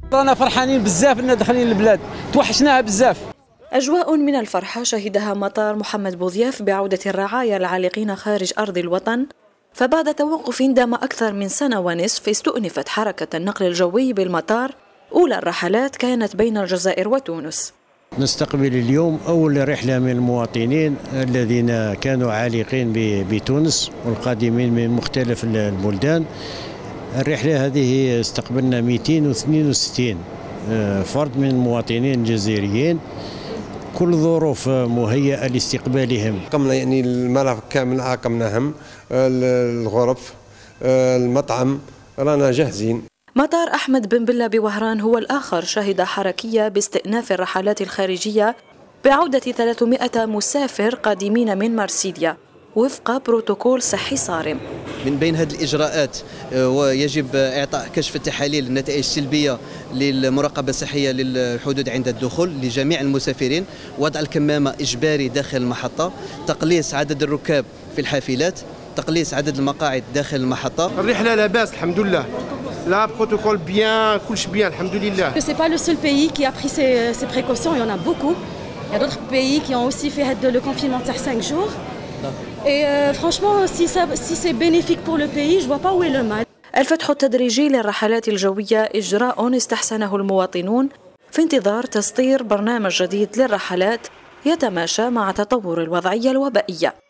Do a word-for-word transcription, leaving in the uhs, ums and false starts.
رانا فرحانين بزاف ان داخلين البلاد، توحشناها بزاف. أجواء من الفرحة شهدها مطار محمد بوضياف بعودة الرعايا العالقين خارج أرض الوطن، فبعد توقف دام أكثر من سنة ونصف استؤنفت حركة النقل الجوي بالمطار. أولى الرحلات كانت بين الجزائر وتونس. نستقبل اليوم أول رحلة من المواطنين الذين كانوا عالقين بتونس والقادمين من مختلف البلدان. الرحلة هذه استقبلنا مئتين واثنين وستين فرد من المواطنين الجزائريين، كل ظروف مهيئة لاستقبالهم. قمنا يعني الملف كامل عاقمناهم، الغرف، المطعم، رانا جاهزين. مطار أحمد بن بلة بوهران هو الآخر شهد حركية باستئناف الرحلات الخارجية بعودة ثلاثمئة مسافر قادمين من مرسيليا وفق بروتوكول صحي صارم. من بين هذه الإجراءات ويجب إعطاء كشف التحاليل النتائج السلبية للمراقبة الصحية للحدود عند الدخول لجميع المسافرين، وضع الكمامة إجباري داخل المحطة، تقليص عدد الركاب في الحافلات، تقليص عدد المقاعد داخل المحطة. الرحلة لاباس الحمد لله. لا بروتوكول بيان، كلش بيان الحمد لله. C'est pas le seul pays qui a pris ces, ces précautions, il y en a beaucoup. Il y a d'autres pays qui ont aussi fait le confinement de cinq jours. Et euh, franchement, si, ça, si c'est bénéfique pour le pays, je vois pas où est le mal. الفتح التدريجي للرحلات الجوية إجراء استحسنه المواطنون في انتظار تسطير برنامج جديد للرحلات يتماشى مع تطور الوضعية الوبائية.